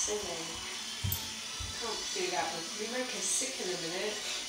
silly. Can't do that with me. Make her sick in a minute.